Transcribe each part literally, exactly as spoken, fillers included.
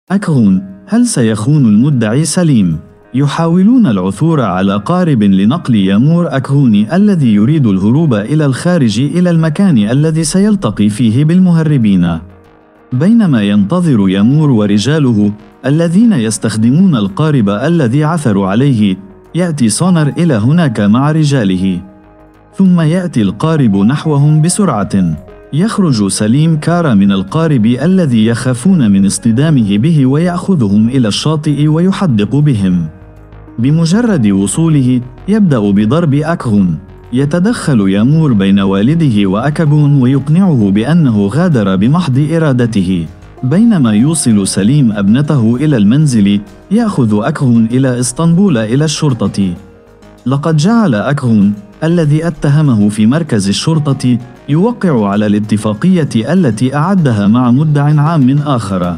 أكغون: هل سيخون المدعي سليم؟ يحاولون العثور على قارب لنقل يامور أكغوني الذي يريد الهروب إلى الخارج إلى المكان الذي سيلتقي فيه بالمهربين. بينما ينتظر يامور ورجاله الذين يستخدمون القارب الذي عثروا عليه، يأتي سونر إلى هناك مع رجاله، ثم يأتي القارب نحوهم بسرعة. يخرج سليم كارا من القارب الذي يخافون من اصطدامه به ويأخذهم إلى الشاطئ ويحدق بهم. بمجرد وصوله يبدأ بضرب أكغون. يتدخل يامور بين والده وأكغون ويقنعه بأنه غادر بمحض إرادته. بينما يوصل سليم ابنته إلى المنزل، يأخذ أكغون إلى إسطنبول إلى الشرطة. لقد جعل أكغون الذي اتهمه في مركز الشرطة يوقع على الاتفاقية التي أعدها مع مدع عام آخر،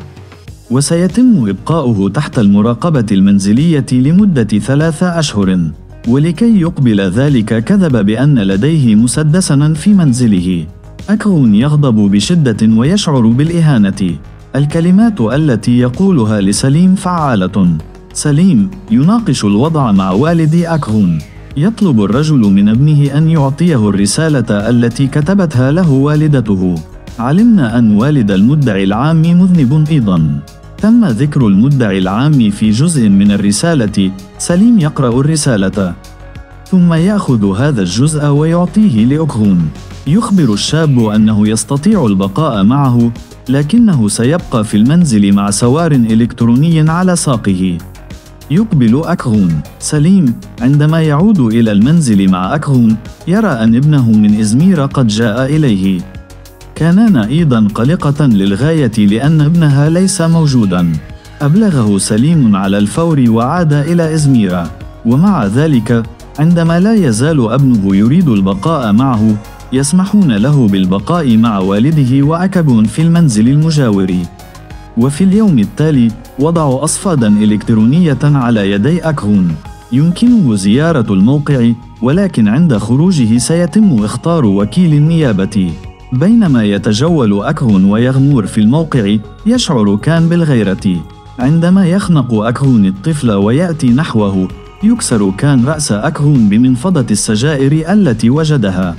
وسيتم إبقاؤه تحت المراقبة المنزلية لمدة ثلاثة أشهر. ولكي يقبل ذلك كذب بأن لديه مسدساً في منزله. أكغون يغضب بشدة ويشعر بالإهانة. الكلمات التي يقولها لسليم فعالة. سليم يناقش الوضع مع والد أكغون. يطلب الرجل من ابنه أن يعطيه الرسالة التي كتبتها له والدته. علمنا أن والد المدعي العام مذنب أيضاً. تم ذكر المدعي العام في جزء من الرسالة. سليم يقرأ الرسالة ثم يأخذ هذا الجزء ويعطيه لأكغون. يخبر الشاب أنه يستطيع البقاء معه، لكنه سيبقى في المنزل مع سوار إلكتروني على ساقه. يقبل أكغون. سليم عندما يعود إلى المنزل مع أكغون يرى أن ابنه من إزمير قد جاء إليه. كانانا أيضا قلقة للغاية لأن ابنها ليس موجودا. أبلغه سليم على الفور وعاد إلى إزمير. ومع ذلك عندما لا يزال ابنه يريد البقاء معه، يسمحون له بالبقاء مع والده وأكغون في المنزل المجاور. وفي اليوم التالي وضعوا أصفادا إلكترونية على يدي أكغون. يمكنه زيارة الموقع، ولكن عند خروجه سيتم إخطار وكيل النيابة. بينما يتجول أكغون ويغمور في الموقع، يشعر كان بالغيرة. عندما يخنق أكغون الطفل ويأتي نحوه، يكسر كان رأس أكغون بمنفضة السجائر التي وجدها.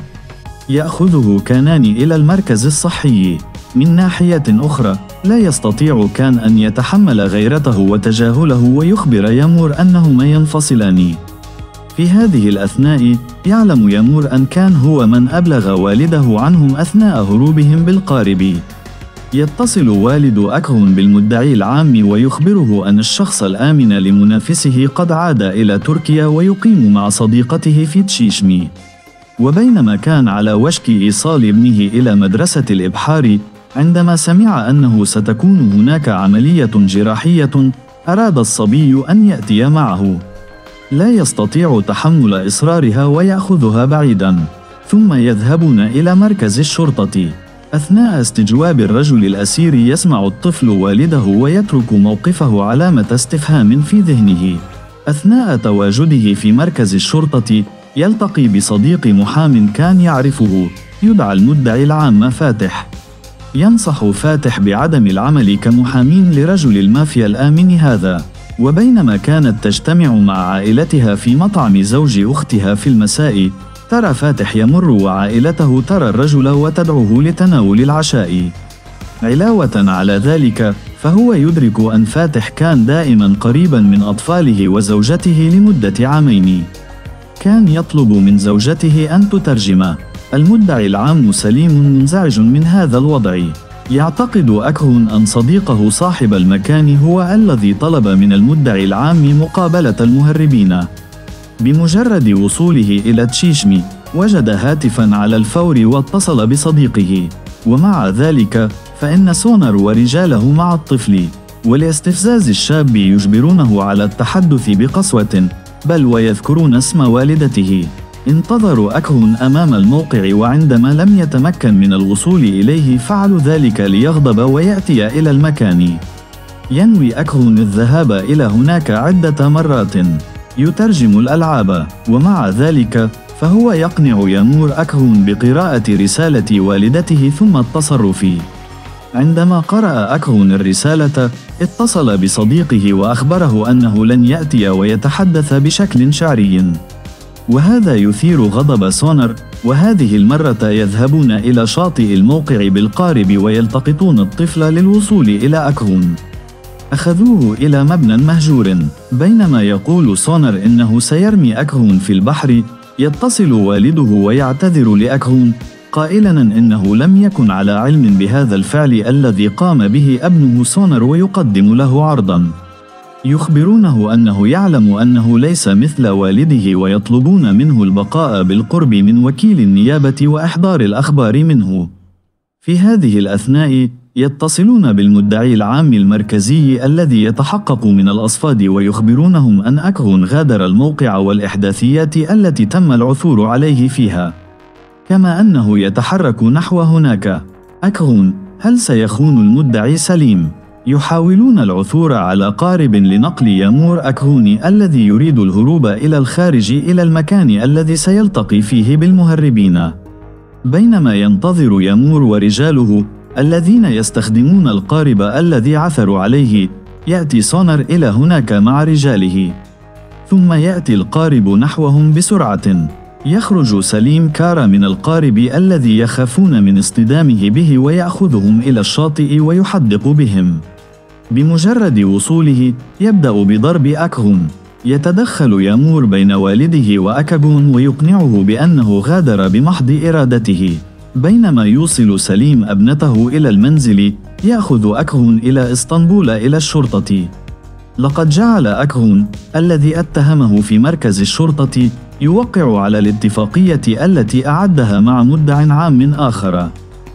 يأخذه كانان إلى المركز الصحي. من ناحية أخرى، لا يستطيع كان أن يتحمل غيرته وتجاهله ويخبر يامور أنهما ينفصلان. في هذه الأثناء يعلم يامور أن كان هو من أبلغ والده عنهم أثناء هروبهم بالقارب. يتصل والد أكغون بالمدعي العام ويخبره أن الشخص الآمن لمنافسه قد عاد إلى تركيا ويقيم مع صديقته في تشيشمي. وبينما كان على وشك إيصال ابنه إلى مدرسة الإبحار، عندما سمع أنه ستكون هناك عملية جراحية، أراد الصبي أن يأتي معه. لا يستطيع تحمل إصرارها ويأخذها بعيداً، ثم يذهبون إلى مركز الشرطة. أثناء استجواب الرجل الأسير يسمع الطفل والده ويترك موقفه علامة استفهام في ذهنه. أثناء تواجده في مركز الشرطة يلتقي بصديق محام كان يعرفه، يدعى المدعي العام فاتح. ينصح فاتح بعدم العمل كمحامين لرجل المافيا الآمن هذا. وبينما كانت تجتمع مع عائلتها في مطعم زوج أختها في المساء، ترى فاتح يمر وعائلته ترى الرجل وتدعوه لتناول العشاء. علاوة على ذلك، فهو يدرك أن فاتح كان دائما قريبا من أطفاله وزوجته لمدة عامين. كان يطلب من زوجته أن تترجم. المدعي العام سليم منزعج من هذا الوضع. يعتقد أكغون أن صديقه صاحب المكان هو الذي طلب من المدعي العام مقابلة المهربين. بمجرد وصوله إلى تشيشمي، وجد هاتفا على الفور واتصل بصديقه. ومع ذلك فإن سونر ورجاله مع الطفل، ولاستفزاز الشاب يجبرونه على التحدث بقسوة، بل ويذكرون اسم والدته. انتظروا أكغون أمام الموقع، وعندما لم يتمكن من الوصول إليه فعلوا ذلك ليغضب ويأتي إلى المكان. ينوي أكغون الذهاب إلى هناك عدة مرات يترجم الألعاب، ومع ذلك فهو يقنع يامور أكغون بقراءة رسالة والدته ثم التصرف. عندما قرأ أكغون الرسالة، اتصل بصديقه وأخبره أنه لن يأتي ويتحدث بشكل شعري، وهذا يثير غضب سونر، وهذه المرة يذهبون إلى شاطئ الموقع بالقارب ويلتقطون الطفل للوصول إلى أكهون. أخذوه إلى مبنى مهجور. بينما يقول سونر إنه سيرمي أكهون في البحر، يتصل والده ويعتذر لأكهون قائلاً إنه لم يكن على علم بهذا الفعل الذي قام به ابنه سونر، ويقدم له عرضاً. يخبرونه أنه يعلم أنه ليس مثل والده، ويطلبون منه البقاء بالقرب من وكيل النيابة وإحضار الأخبار منه. في هذه الأثناء يتصلون بالمدعي العام المركزي الذي يتحقق من الأصفاد، ويخبرونهم أن أكهون غادر الموقع والإحداثيات التي تم العثور عليه فيها، كما أنه يتحرك نحو هناك. أكهون: هل سيخون المدعي سليم؟ يحاولون العثور على قارب لنقل يامور أكهوني الذي يريد الهروب إلى الخارج إلى المكان الذي سيلتقي فيه بالمهربين. بينما ينتظر يامور ورجاله الذين يستخدمون القارب الذي عثروا عليه، يأتي سونر إلى هناك مع رجاله، ثم يأتي القارب نحوهم بسرعة. يخرج سليم كارا من القارب الذي يخافون من اصطدامه به، ويأخذهم إلى الشاطئ ويحدق بهم. بمجرد وصوله يبدأ بضرب أكهون. يتدخل يامور بين والده وأكهون ويقنعه بأنه غادر بمحض إرادته. بينما يوصل سليم ابنته إلى المنزل، يأخذ أكهون إلى إسطنبول إلى الشرطة. لقد جعل أكهون الذي اتهمه في مركز الشرطة يوقع على الاتفاقية التي أعدها مع مدع عام آخر،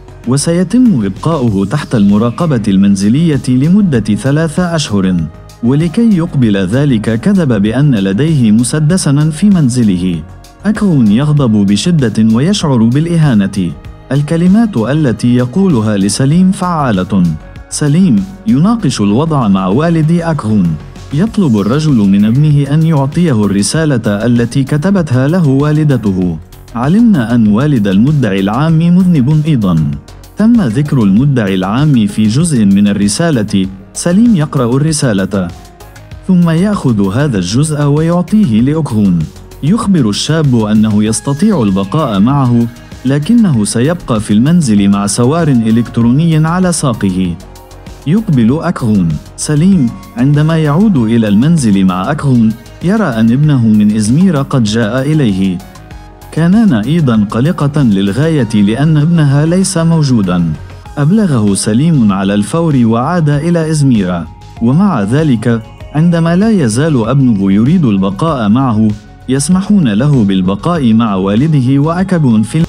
وسيتم إبقاؤه تحت المراقبة المنزلية لمدة ثلاثة أشهر. ولكي يقبل ذلك كذب بأن لديه مسدساً في منزله. أكهون يغضب بشدة ويشعر بالإهانة. الكلمات التي يقولها لسليم فعالة. سليم يناقش الوضع مع والد أكهون. يطلب الرجل من ابنه أن يعطيه الرسالة التي كتبتها له والدته. علمنا أن والد المدعي العام مذنب أيضاً. تم ذكر المدعي العام في جزء من الرسالة. سليم يقرأ الرسالة، ثم يأخذ هذا الجزء ويعطيه لأكهون. يخبر الشاب أنه يستطيع البقاء معه، لكنه سيبقى في المنزل مع سوار إلكتروني على ساقه. يقبل أكهون. سليم عندما يعود إلى المنزل مع أكهون يرى أن ابنه من إزمير قد جاء إليه. كانان أيضا قلقة للغاية لأن ابنها ليس موجودا. أبلغه سليم على الفور وعاد إلى إزمير. ومع ذلك عندما لا يزال ابنه يريد البقاء معه، يسمحون له بالبقاء مع والده وأكهون في